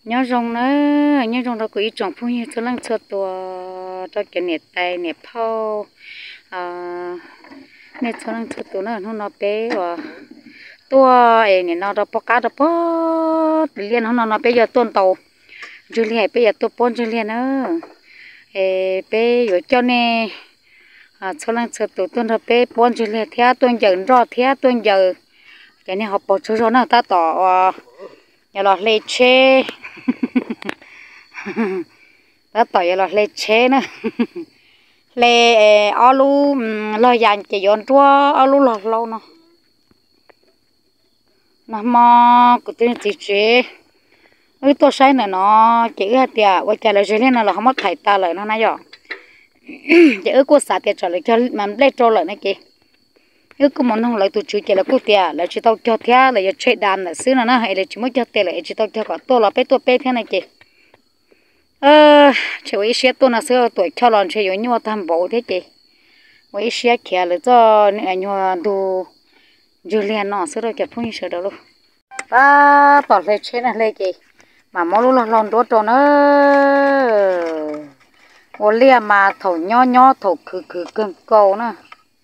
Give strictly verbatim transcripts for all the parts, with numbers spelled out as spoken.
nhớ rong nữa nhớ rong đó cũng trồng phun như cho lăng cho tua cho cái nẹt tay nẹt phao à nẹt cho lăng cho tua nó nó bé và tua ấy nè nó đó bóc cá đó bóc liền nó nó bé giờ tuần tàu rồi liền bé giờ tua pon rồi liền nữa ê bé rồi cho nè à cho lăng cho tua tuần đó bé pon rồi liền theo tuần giờ rõ theo tuần giờ cái này học bỏ cho rồi nó ta tỏ nhà lọt lê chê ta tỏ nhà lọt lê chê nữa lê alu lo dàn chỉ dọn chua alu lọt lâu nó nó mò cái tên gì chứ ơi tôi say nữa nó chỉ cái tiệt vậy cái là gì nên là không mất thải ta lại nó nãy giờ chỉ ơi cô xả tiệt trở lại cho mà lấy trâu lại này kì ơi cô muốn không lại tụi chú chỉ là cô tiệt là chỉ tao cho thea là chơi đàn là xứ nó hay là chỉ mới cho tiệt lại chỉ tao cho cả tôi là bé tôi bé thế này kì ờ chỉ với xe tôi là xưa tuổi cho lon chơi với nhau tham bảo thế kì với xe kia là cho anh nhau đồ Julian nó xưa rồi chụp phun sờ đâu luôn ba tỏ lên trên này lên kì mà mỗi lúc là lon đốt tròn ơ ô lia mà thầu nho nho thầu khử khử cơm cầu nữa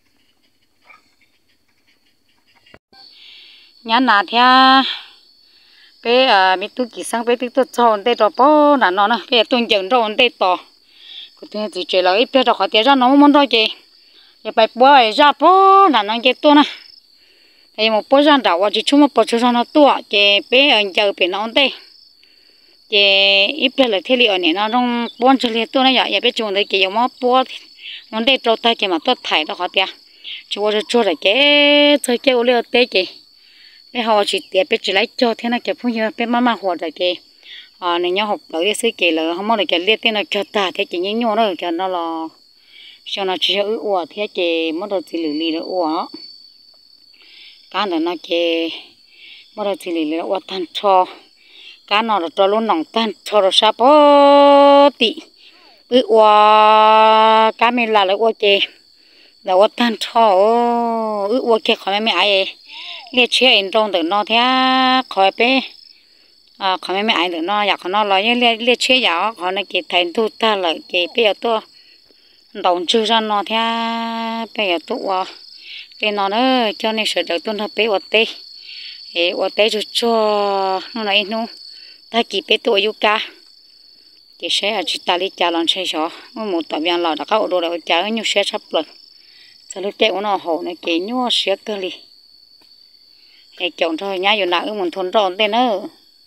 nhà nà thia bé à mi tu kỳ sang bé tu tu cho ổn định rồi bố nà nó nè bé tuần dần rồi ổn định to cái thứ gì chơi là ít bé rồi khỏi tiền ra nó muốn thôi chị giờ bài bố ấy ra bố nà nó cái tu nè thì một bố ra đảo chỉ chung một bố cho nó tua chị bé ở giờ bé nó ổn định chị ít bé là thế liệu này nó trong bốn chơi liệu tu này giờ bé chung đấy chị mà bố ổn định rồi ta chị mà tôi thải đó khỏi tiền chú cho cho lại cái chơi cái ô liu tê chị bé họ chỉ tiệt bé chỉ lấy cho thế này cái phụ nữ bé mama hoạt rồi kì à này nhau học tới cái sự kì là không mong được cái liệt tên là cho ta thế chỉ những nhau đó cho nó là cho nó chỉ ư ủa thế kì mất được chỉ lì lì được ủa cái này nó kì mất được chỉ lì lì được ủa tan cho cái nó là cho luôn nòng tan cho rồi sao bó tị ư ủa cái mình là được ủa kì là ủa tan cho ư ủa kì khỏi mẹ ai liệt chế in trong từ nó thế khỏi bé à khỏi mấy mấy ai từ nóอยากnó nói như liệt liệt chế giáo khỏi này kịp thành tu ta là kịp bây giờ tôi đồng chưa ra nó thế bây giờ tôi à cái nó nữa cho nên sự đầu tuần hợp bé ở tây ế ở tây rồi cho nó này nó ta kịp bé tôi yuka cái xe ở chỉ ta đi chả lần xe chó một tàu biển lò đã có đồ đâu chả nhiều xe sắp rồi sau lúc chạy nó hồ này cái nhau xe cơ li cái chọn thôi nhá dù nào muốn thôn tròn tên nữa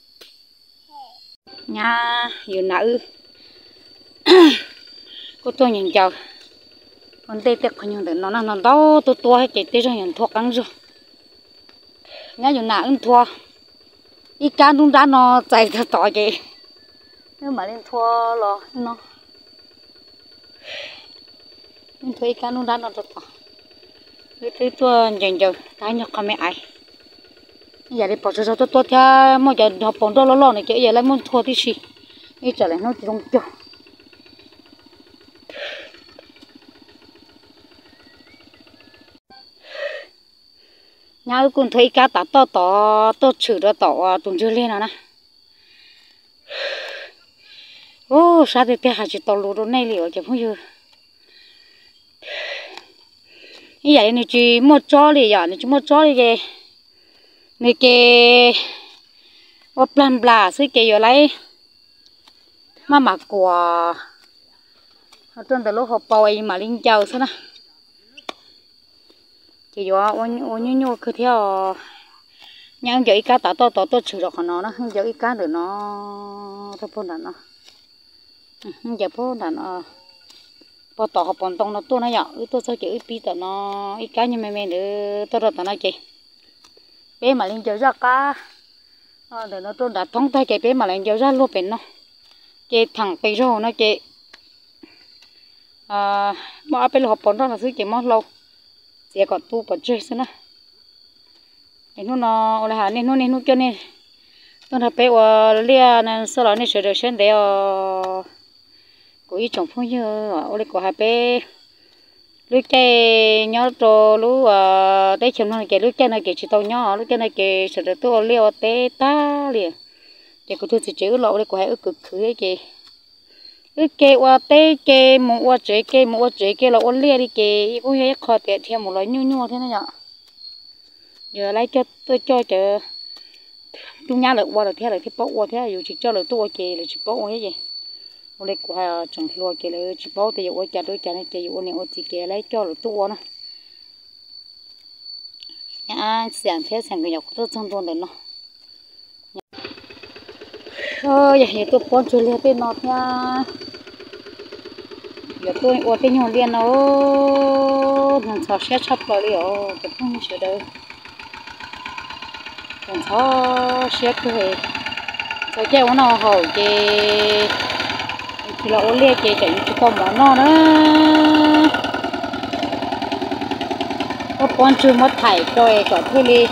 nhá dù nào cô tôi nhìn chào con tê tê không nhìn được nó nó đau tôi tua hay cái tê cho nhìn thuộc ăn rồi nhá dù nào cũng thua ít cá đúng đã nó chạy thật tỏi chị nhưng mà lên thua lo nó nên thua ít cá đúng đã nó thật tỏi cái tê tua nhìn chào cái nhóc không mẹ ai giờ đi bỏ cho tôi tôi theo mà giờ học bóng đó lo lo này chứ giờ lại muốn thua tí gì đi trở lại nó chỉ không cho nhau cùng thấy cá tát to to to chữ đó to tuần chưa lên nào nè ô sao thì hạt chỉ to lúa này liệu chứ không chưa như vậy này chỉ một chó thì giờ này chỉ một chó thì kì này kì ô plan bla xí kì rồi lấy mà mặc quà ở trên từ lúc học bồi mà linh châu xí nè thì giờ ô ô nhu nhu cứ theo nhưng giờ ít cá tao to to to chịu được nó nó giờ ít cá được nó thôi phong là nó giờ phong là nó bao tao học bọn tông nó tôi nó nhỏ tôi sao chịu ít pi tao nó ít cá như mày mày nữa tôi rồi tao nói chị bé mà lên chơi ra cá ờ để nó tôi đã thông tay cái bé mà lên chơi ra luôn bên nó cái thằng bây giờ nó chị à mà bên học bọn đó là thứ chị mất lâu sẽ còn tu còn chơi nữa nên nó nó là nên nó nên nó cho nên tôi đã bé ở lia nên sau đó nên sửa được xem để ở của ý chồng phong như ở đây của hai bé lúc chơi nhớ rồi lúc ờ đấy chồng nó cái lúc chơi này cái chỉ tao nhớ lúc chơi này cái sửa được tôi lia té ta liền cái cô tôi chỉ chữ lộ đây của hai ức cực khứ ấy kì ức kê qua tê kê một qua chế kê một qua chế kê là ôn lia đi kì cũng hay khó tiệt theo một loại nhu nhu thế này nhở giờ lấy cho tôi cho chờ chúng nhà lại qua được thế là thế bốc qua thế là dù chỉ cho được tôi kì là chỉ bốc qua cái gì ôn đây của hai chẳng lo kì là chỉ bốc thì giờ chặt đôi chặt này kì ôn này ôn chỉ kì lấy cho được tôi nữa nhá sáng thế sáng cái nhọc tôi trong tuần đấy nó ơi giờ tôi con chơi liền tên nó nha giờ tôi ở tên nhau liền nó thằng cháu sẽ chấp lại đi ở cái không sẽ đâu thằng cháu sẽ cười cháu chơi nó hồi cái thì là ôn liền cái cái cái con món nó nữa có con chơi mất thải rồi có thuê đi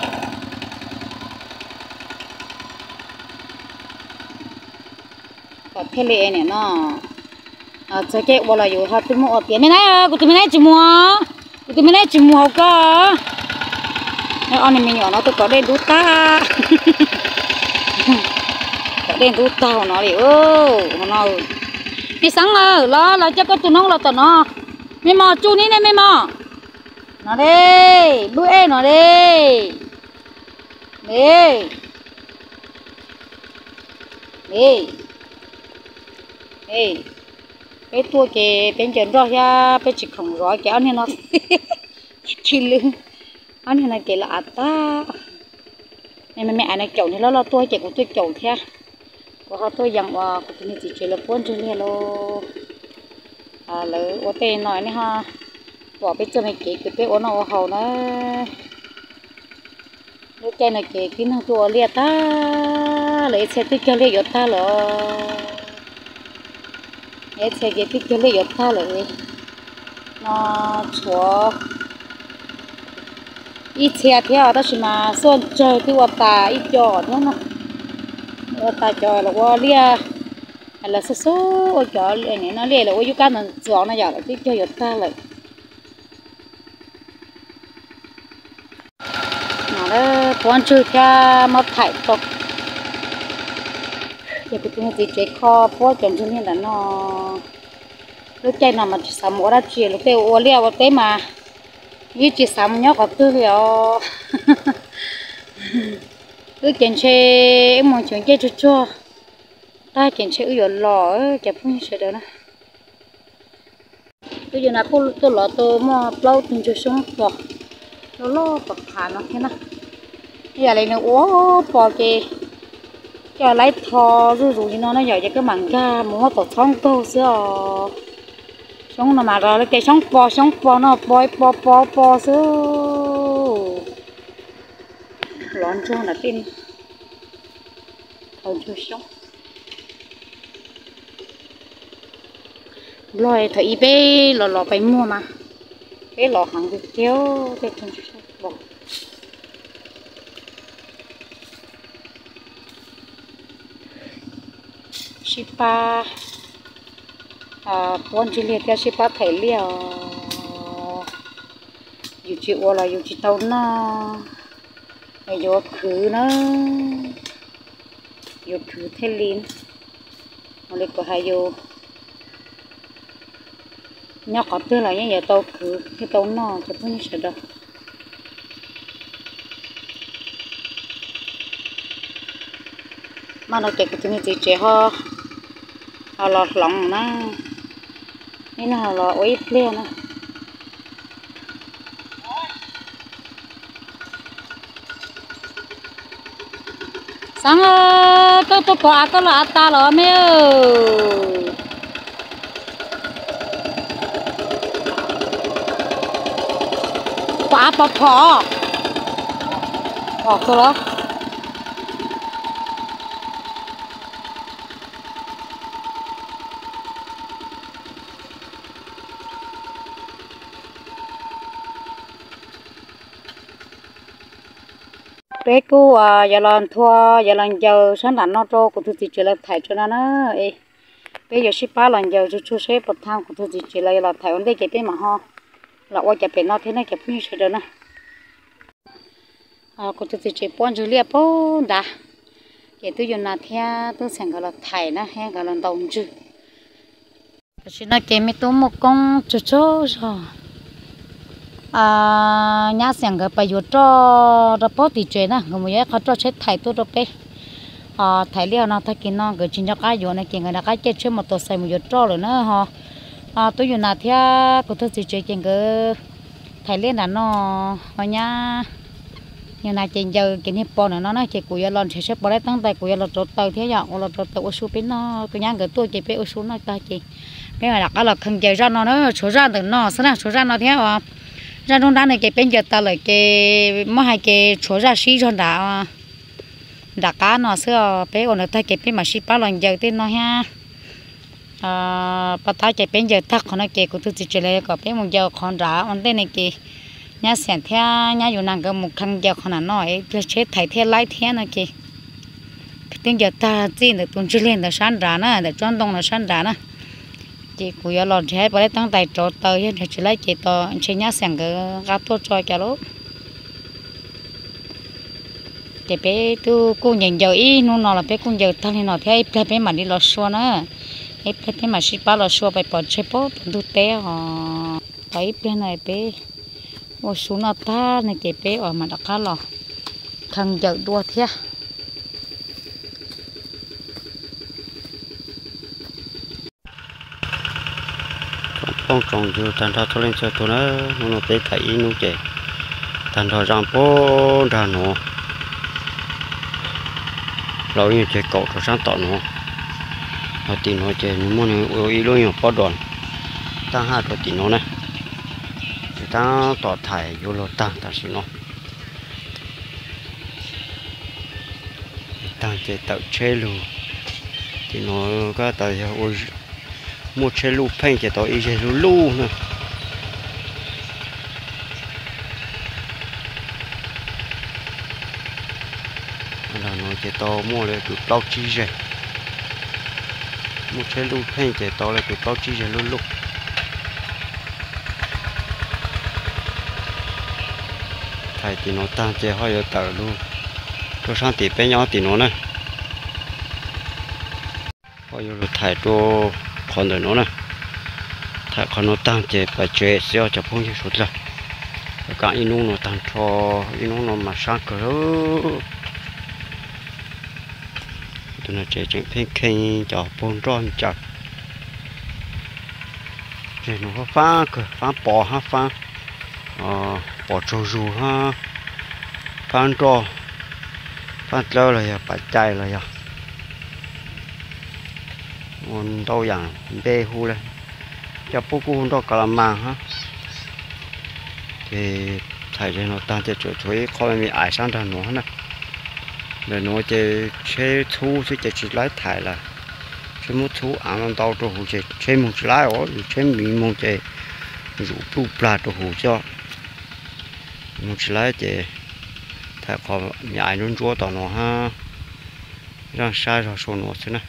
có thuê đi này nó à chơi cái bao làอยู่họ tụi mua tiền này à tụi mình này chỉ mua tụi mình này chỉ mua cơ cái anh này mình nhỏ nó tôi có đèn đút ta có đèn đút ta nó đi ô nó đi sáng à lo lo cho có tụi nó là tụi nó mày mò chú ní này mày mò nó đi đuôi em nó đi đi đi đi cái tua cái bên trên đó ya bên chỉ không rõ cái anh nó chi lưng anh này cái là ta này mẹ mẹ này chậu này nó là tôi chỉ của tôi chậu thế của họ tôi dặn vào của tôi chỉ chỉ là cuốn trên này lo à lỡ ở tên nói này ha bỏ bên trên này cái cái cái nó hầu nó lúc trên này cái cái nó tua liệt ta lấy xe tích cho liệt ta rồi ấy xe cái tích cho liệt ta rồi nó chúa ít xe theo đó mà xuân chơi thì qua ta ít cho thế nó qua ta cho là qua lia hay là số số cho này nó lia là qua du cá nó chọn nó giờ là tích cho ta lại nó đó quan chơi theo mất thải tộc giờ cái tiếng gì chơi kho phô chuẩn cho nên là nó lúc chơi nào mà sắm mua ra chơi lúc tây ô lia lúc tây mà như chỉ sắm nhóc có tư liệu cứ chuyện chơi em muốn chuyện chơi cho cho ta chuyện chơi ở lò chả phong sẽ được nè bây giờ là cô tôi lò tôi mua lâu từng chơi sống bò nó lo bạc thả nó thế nào giờ này nó quá bò kì giờ lấy thò rồi rồi nó nó giờ cho cái mảng ga muốn tổ xong câu xưa sống nó mà rồi cái sống bò sống bò nó bò bò bò bò xưa lon cho là tin thôi cho sống rồi thấy bé lò lò phải mua mà cái lò hàng được kéo cái con bò shipa à con chỉ liệt cái shipa thấy liều dù chịu là dù chỉ tao nó bây giờ khử nó dù khử thế liền mà lấy có hai dù nhóc có tư là những giờ tao khử cái tao nó cho tôi như thế đâu mà nó chạy cái thứ gì chạy ho họ lọt lòng nó nên là họ lọt ít lên nó sáng tôi tôi có cái là ta rồi mấy ơi quả bò phò phò cơ đó bé cô à giờ lần thua giờ lần giờ sáng đàn nó trâu của tôi chỉ chỉ là thải cho nó nữa ấy bây giờ ship ba lần giờ chú chú sẽ bật thang của tôi chỉ chỉ là là thải ổn định cái tên mà ho là qua chụp nó thế này chụp như thế đó nè à của tôi chỉ chỉ bốn chú liệp bốn đã cái tôi dùng là theo tôi sang cái là thải nó hay cái là đồng chữ chỉ là cái mấy tôi một con chỗ chỗ rồi à nhà sang cái bây giờ cho cho bố thì chuyện nè người mới có cho chết thải tôi đâu bé à thải liao nó thay cái nó cái chuyện cho cái vô này cái người là cái chết trước một tổ xây một giờ cho rồi nữa ha à tôi dùng là theo của tôi chỉ chuyện cái thải liao là nó họ nhá như này trên giờ cái này bỏ nó nó chỉ cùi lon sẽ xếp bỏ đấy tăng tay cùi lon trộn tàu thế nhở lon trộn tàu số bên nó tôi nhang cái tôi chỉ bé số nó ta chỉ bé mà đặt cái là không chơi ra nó nó số ra từ nó sao nào số ra nó theo à ra trong đó này cái bên giờ ta lại cái mà hai cái số ra xí cho đã đã cá nó xưa bé còn nó thay cái bên mà xí bao lần giờ tên nó ha à bắt tay cái bên giờ thắc còn nó cái của tôi chỉ chơi lại có bé một giờ còn ra on tên này cái nhà sản theo nhàอยู่นั่งก็มุขังเดียวขนาดน้อยเพื่อเช็ดไถเทียไล่เทียนะกี่ถึงจะตาจีนแต่ตุนชื่อเล่นแต่ชั้นรานะแต่จ้อนตรงแต่ชั้นรานะจีกูอยากหลอดใช้ไปได้ตั้งแต่โจเตยยังจะไล่จีต่อใช้ญาเสียงก็กาตัวจอยแกลูกเดี๋ยวไปตู้กูยังเยอะอีนู่นนอนละไปกูเยอะทั้งนี้นอนเที่ยวไปไปมาดิเราชัวนะไอ้ไปไปมาชิบ้าเราชัวไปปอดใช่ปะดูเตะอ๋อไปไปไหนไปโอ้สูงนาตาในเก็บเป๊ะออกมาดักข้าหรอทางเยอะดัวเทียป้องจงอยู่ทันทอทุเรศตัวนั้นมันเป็นไถนุ่งเจทันทอจางป้องดานหนูเราอยู่เจเกาะตัวช่างต่อหนูเราตีหนูเจนี่มันโอ้ยลุยอยู่ป้อดอนตั้งห้าตัวตีหนูนะตั้งต่อถ่ายอยู่รถตั้งแต่สิเนาะตั้งใจตัดเชลูที่น้อยก็ตัดโอ้ยมุดเชลูเพ่งจะต่ออีเชลูลูนะเราน้อยจะต่อมั่วเลยคือเปล่าจีเจมุดเชลูเพ่งจะต่อเลยคือเปล่าจีเจลูลูไทยตีโนตั้งใจห้อยตาลูตัวช่างตีเป็นยอตีโนนะห้อยลูไทยตัวคนเดินโนนะไทยคนโนตั้งใจไปเจอเสียจะพุ่งที่สุดเลยแล้วก็อีนุ่งโนตั้งทออีนุ่งโนมาช่างก็รู้ตัวนั้นเจจึงเพ่งเข่งจะพุ่งร้อนจัดเจหนูเขาฟ้าก็ฟ้าปอฮะฟ้าอ๋อปอจูจูฮะฟันโตฟันเล่าเลยอ่ะปัจจัยเลยอ่ะมันโตอย่างเบหูเลยจะปุ๊กกูโตกระมังฮะที่ไทยจะโนตั้งจะช่วยช่วยเขาไม่มีไอ้ช่างทางหนูนะเดี๋ยวหนูจะใช้ทูที่จะชิดไล่ถ่ายละใช้มุดทูอ่างมันโตตัวหูจะใช้มุดไล่อ๋อใช้มีมุดจะรูปปลาตัวหูจ้ะมุดไล่จะถ้าเขาใหญ่นุ่นจัวต่อหนูฮะร่างชายเราชนหนูสินะ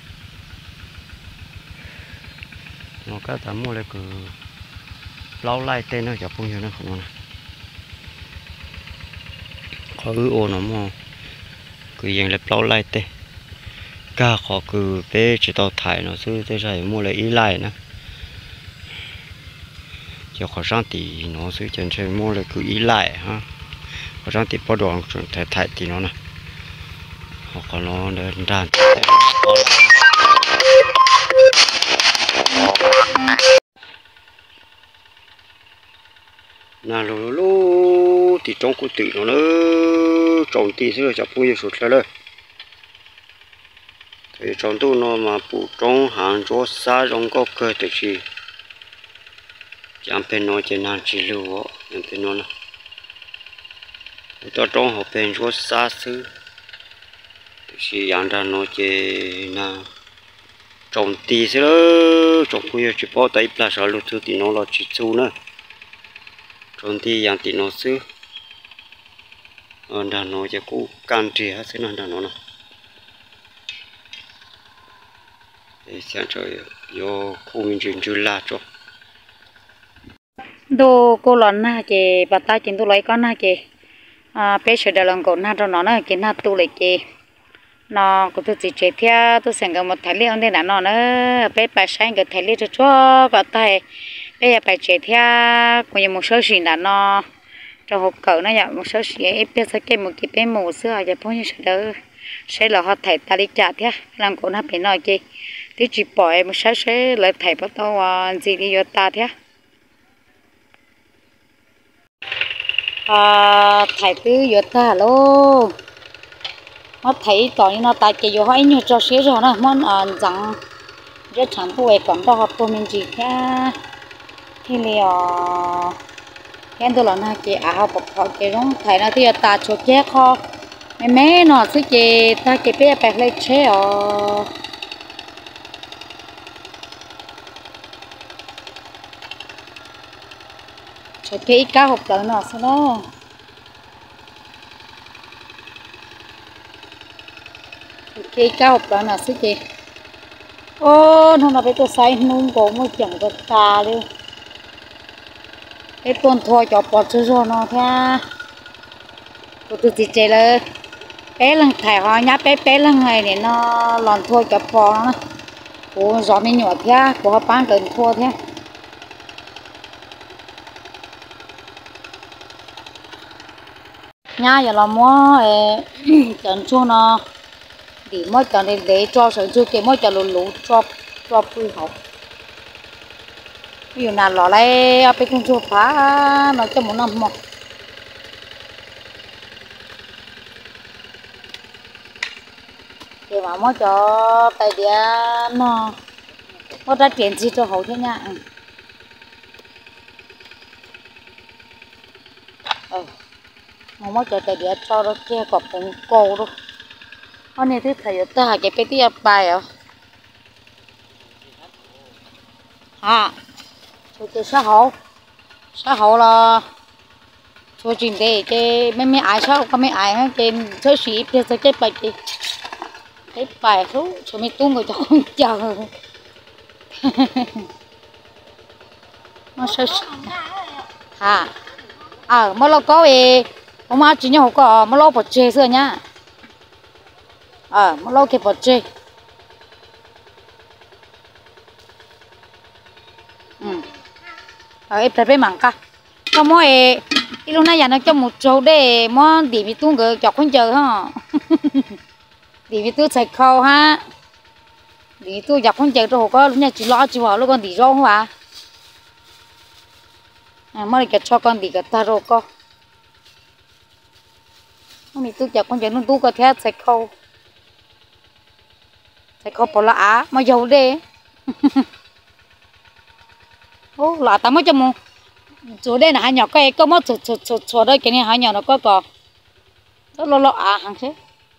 หนูก็ทำมั่วเลยคือเล่าไล่เต้นนะจะพุ่งอยู่นะของมันเขาอือโอหนูมั่วคือยังเล็บเล่าไล่เต้ก็ขอคือเป๊ะจะต่อถ่ายหนูซื้อจะใส่มั่วเลยอีไล่นะจะขอสร้างตีหนูซื้อจนใช้มั่วเลยคืออีไล่ฮะขอสร้างตีปอดองจนถ่ายถ่ายตีหนูนะเขาขอน้องเดินด้านน่าลูลูตีจงกุฏิหนูเนอะจงตีซื้อจะพูดสุดเลยแต่จงตู้นอนมาปูจงหางจ้วซาจงก็เกิดแต่ชีจำเป็นนอนจะนานชีลูวะจำเป็นนอนนะตัวจงเขาเป็นจ้วซาซื้อแต่ชียังด้านนอนจะนาจงตีซื้อจงคุยจะพอแต่ปลาสาลุซื้อตีนอนเราจิตซูนะจงตียังตีนอนซื้อด้านนอนจะกู้การเจียซื้อนั่นด้านนอนนะเสียงจะโยคู่มินจินจุลาจ้ะดูกูหลอนนะเจปัตตาจินตุไลก็นะเจอ่าเปเชเดลังก็น่าจะนอนนะเจน่าตุเลยเจ nó cũng tôi chỉ chơi theo tôi xem cái một thầy liên đây là nó nữa bé bài sáng cái thầy liên cho cho cái thầy bé bài chơi theo có những một số gì là nó cho hộp cỡ nó nhận một số gì ấy bé sẽ cái một cái bé mù xưa giờ bao nhiêu sẽ đỡ sẽ là họ thầy ta đi trả theo làm cổ nó phải nói gì thì chỉ bỏ em một số sẽ lại thầy bắt đầu gì đi vô ta theo à thầy cứ vô ta luôn nó thấy tao như nó tại cái vô hỏi như cho xí rồi nó món ăn rằng rất chẳng tuổi còn cho học của mình chỉ thế thì liệu cái tôi là nó cái à học bậc họ cái giống thầy nó thì ta cho chết kho mấy mấy nó cứ cái ta cái bé bé lấy chế ở cho cái cá học tới nó sao đó cái cá hộp đó là sức gì ô nó là cái tôi xay nung cổ mới chẳng có ta luôn cái tuần thôi cho bỏ chứ rồi nó thế tôi tự chỉ chơi là bé lần thải hoa nhá bé bé lần này để nó làm thôi cho bỏ nó của gió mới nhỏ thế của họ bán cần thua thế nhá giờ là mua cần chua nó thì mới chọn để để cho sản xuất cái mới chọn lũ lũ cho cho quy học ví dụ nào lọ lại ở bên công chúa phá nó cho một năm một thì mà mới cho tay đĩa nó mới ra tiền gì cho hậu thế nha ừ mà mới cho tay đĩa cho nó kia cọp cũng cô đâu hôm nay thứ thầy ta cái bé tia bài à à cho cái xã hội xã hội là cho chuyện đấy cái mấy mấy ai sao có mấy ai hết trên chơi sĩ bây giờ cái bài cái cái bài số cho mấy tung người cho không chờ nó sao à à mà lo có về ông má chỉ nhau có mà lo bật chơi xưa nhá à mà lo cái bật chơi ừ ở em phải mảng cả có mỗi cái lúc này giờ nó cho một chỗ để mà để bị tung cái chọc không chờ ha để bị tôi chạy khâu ha để tôi chọc không chờ rồi có lúc này chỉ lo chỉ vào lúc con đi rau không à à mới cái cho con đi cái ta rồi co không tôi chọc không chờ nó tu cái thế chạy khâu chạy khâu bỏ là á mà giàu đấy ô là tao mới cho mua chỗ đây là hai nhỏ cái có mất chỗ chỗ chỗ chỗ đây cái này hai nhỏ nó có cò rất lo lo à hàng thế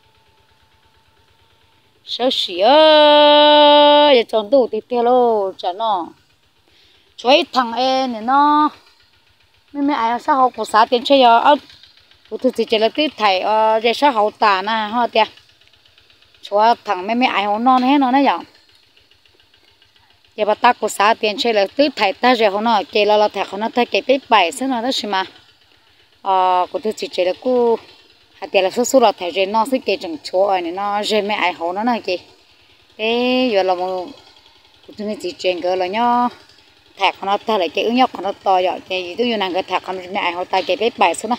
sợ xỉa giờ chọn tủ tiếp theo lô chả nó chuối thằng em này nó mấy mấy ai sao học của xã tiền chơi giờ ớt của tôi chỉ là cái thầy ờ giờ sao học tả nè ha tiệt chúa thằng mấy mấy ai học non hết nó đấy nhở giờ bà ta của xã tiền chơi là tứ thầy ta giờ họ nó kể là là thầy họ nó thầy kể tới bảy xứ nó đó xí mà ờ của tôi chỉ chơi là cô hạt tiền là số số là thầy rồi nó sẽ kể chẳng chỗ ở này nó rồi mấy ai họ nó này kì thế giờ là một của tôi chỉ chơi cái là nhá thầy họ nó thầy lại cái ứng nhóc họ nó to giờ cái tôi yêu nàng cái thầy họ mấy ai họ ta kể tới bảy xứ nó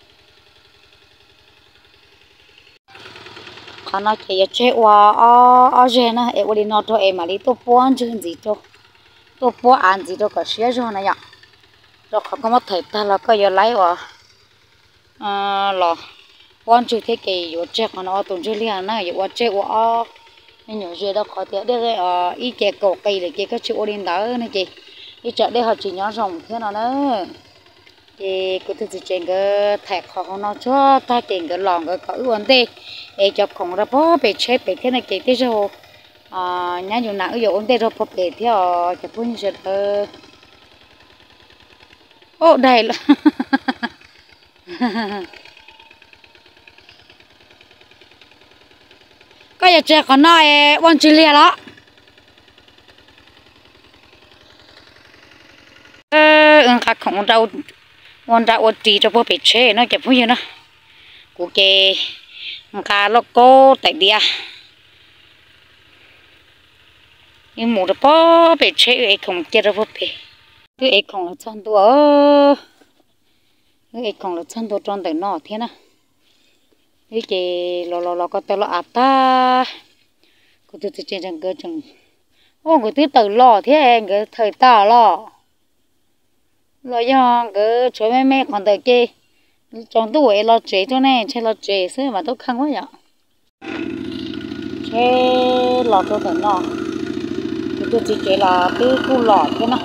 họ nói kể chơi qua ở ở trên nó em đi nó thôi em mà đi tôi buồn chứ gì cho tôi buồn ăn gì cho cả xía rồi này ạ rồi họ có một thời ta là có giờ lấy vào à là buồn chứ thế kì vừa chơi họ nó tuần chơi liền nó vừa chơi qua nên nhiều chơi đó khó tiếc đấy ờ ý kẹt cầu cây để kia các chỗ đi đó này kì đi chợ đây họ chỉ nhớ rồng thế nào nữa thì cứ tự chơi cái thạch họ nó cho ta chơi cái lòn cái cỡ vấn đề để cho không ra bó bị chết bị thế này kì thế rồi à nhá nhiều nặng ví vấn đề rồi bó bị theo cho tôi như vậy ô đây là có giờ trẻ còn nói quan chỉ liền đó ờ các không đâu quan ra quan trì cho bố bị chế nó chụp như nó của cái cá lóc cô tại địa nhưng mù được bó bị chế ấy không chết được bề cái ấy không là chân đũa cái ấy không là chân đũa tròn tới nọ thế na cái gì lò lò lò có tao lò à ta có tôi trên chân cơ chừng ô người tiếp từ lò thế cái thời ta lò lò do cái chỗ mẹ mẹ còn tới kia trong tuổi lò chế cho này chơi lò chế xưa mà tôi khăng quá vậy chơi lò tôi tới nọ tôi chỉ chế là cái khu lò thế nào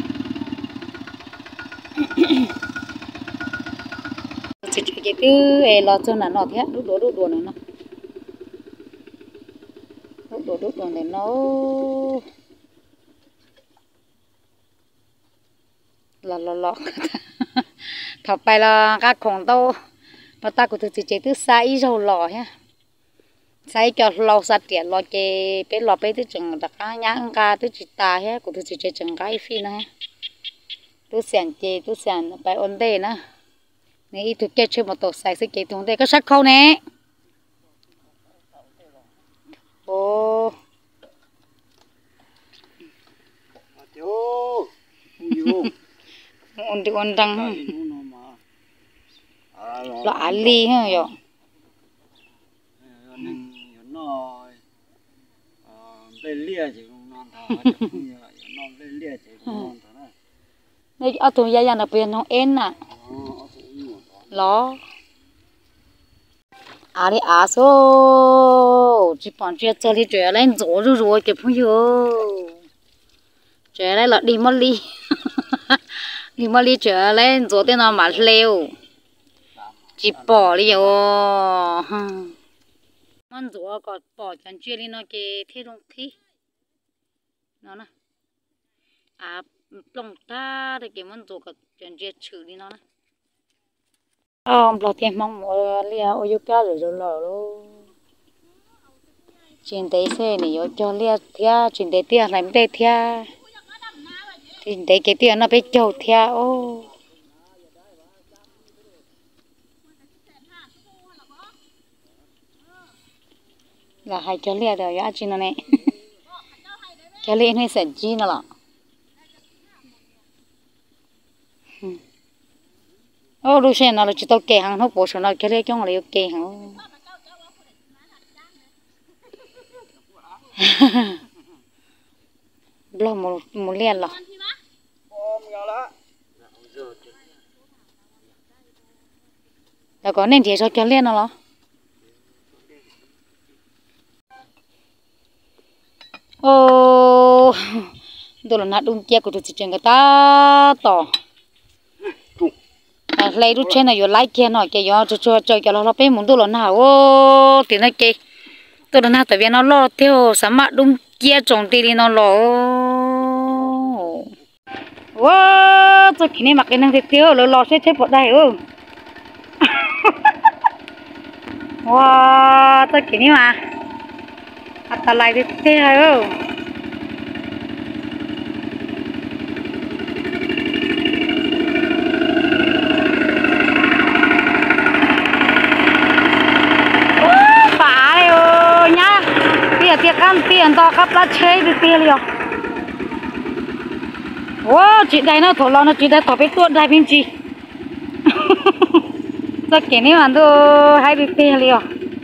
chỉ chế cái cái lò cho nó nọ thế đút đút đút đút nó đút đút đút đút này nó lò lò lò thọc bài là các con tao nó ta cũng chỉ chế từ sai rồi lò ha sai cho lò sạch tiền lò chế bé lò bé từ chừng đặc cá nhang cá từ chỉ ta ha cũng chỉ chế chừng cái phi nữa từ sàn chế từ sàn bài ổn định nữa này thực kế chơi một tổ sai sức chế ổn định có sắc khâu nè ô ổn định ổn đăng là ali ha yo này ở tụi gia đình là bên nó en à lo à đi à số chỉ còn chuyện cho đi chơi lên rồi rồi rồi cái phong yo chơi lên là đi mất đi đi mất đi chơi lên rồi tên nó mà leo chỉ bỏ đi yo món rồi còn bỏ chân chơi đi nó cái thế đông thế nó nè à plong ta để cái món rồi còn chân chơi chữ đi nó nè ông lo tiền mong mua lia ôi yo cá rồi rồi lo trên đấy xe này yo cho lia thia trên đấy tiền làm đấy thia trên đấy cái tiền nó bị trâu thia ô là hai cho lia rồi ya trên nó này cho lia này sẽ chi nó là ô lúc xem nó là chỉ tao kề hàng nó bổ sung nó cho lia cho nó kề hàng lo một một liền là là có nên thì sao cho liền nó ô đồ là nát đúng kia của tụi chị người ta tỏ à lấy đút trên này vô lấy kia nọ kia vô cho cho cho cho nó bé muốn đồ là nào ô thì nó kia đồ là nào tại vì nó lo theo sắm mặt đúng kia trồng tì nó lo wow tôi khi này mặc cái năng thì tiêu lo lo sẽ chết vào đây ư wow tôi khi này mà à ta lại thì tiêu ư tiền cam tiền to cắp lá chế đi tiền liền, wow chị đây nó thổi lon nó chị đây thổi biết tuột đây bên chị, sao cái này mà tôi hay đi tiền liền,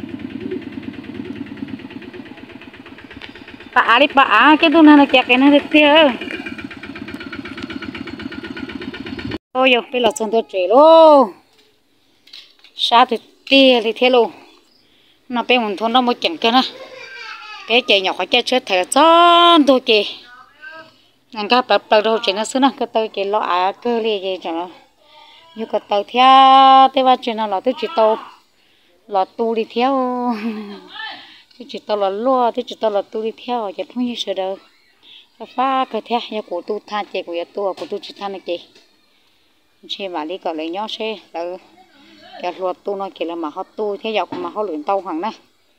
bà đi bà cái đun này kẹt cái này đi tiền, ôi yo bây giờ xong tôi chơi luôn, sao thì tiền thì thế luôn, nó bây mình thôn nó mới chẳng cái nữa. Cái chơi nhỏ cái chơi chết thật chán tôi kì anh các bạn bạn đâu chuyện nó xưa nó cái tôi kì lo à cơ li gì cho nó như cái tàu theo thế mà chuyện nó là tôi chỉ tàu là tu đi theo tôi chỉ tàu là lo tôi chỉ tàu là tu đi theo giờ không như sợ đâu cái pha cái theo nhà của tôi than chơi của tôi của tôi chỉ than này kì chơi mà đi gọi lấy nhau chơi là cái luật tu nó kì là mà họ tu thế giờ mà họ luyện tàu hàng nè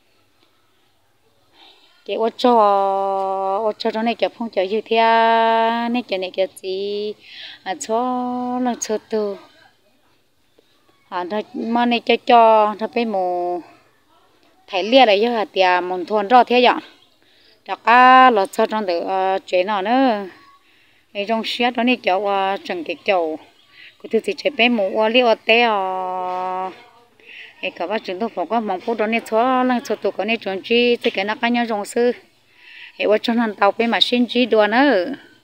cái ô cho ô cho nó này cái phong trào như thế này cái này cái gì à cho nó cho từ à nó mà này cho cho nó phải mù thấy lia đấy cho tiề mồn thôn rõ thế vậy đó cá lọt cho trong tự chế nó nữa cái trong xe đó này kiểu chẳng cái kiểu cái thứ gì chế bé mũ liu té à cái cả ba chúng tôi phải có mong phút đó này cho lần cho tụi cái này chuẩn chỉ thì cái nó cái nhau rong sư cái qua trong hàng tàu bé mà xin chỉ đùa nữa